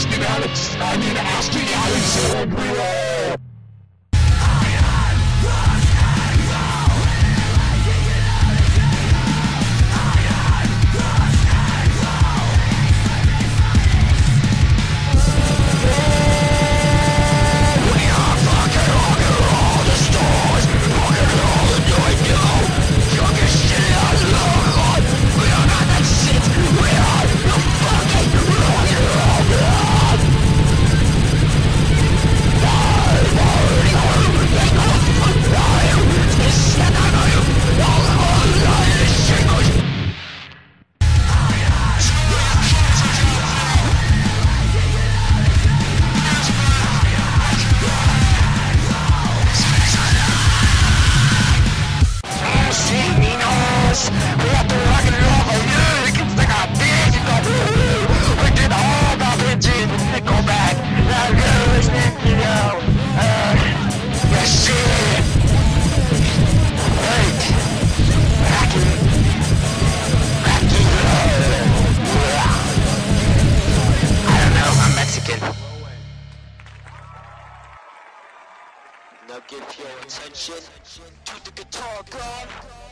Now give your attention to the guitar god.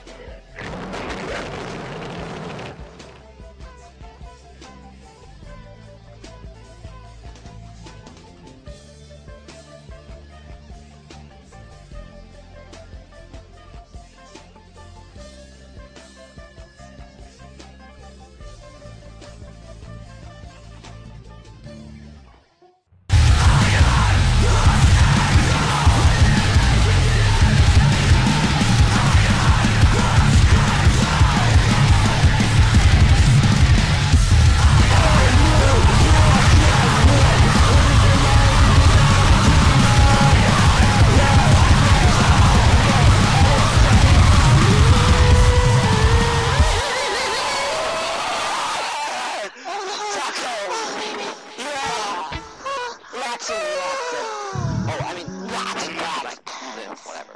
Whatever.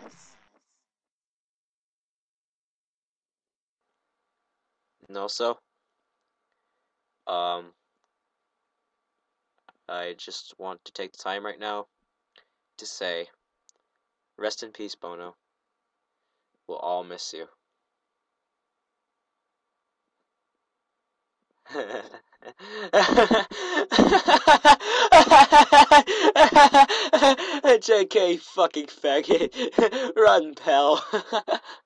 And also, I just want to take the time right now to say, rest in peace, Bono. We'll all miss you. JK fucking faggot. Run, pal.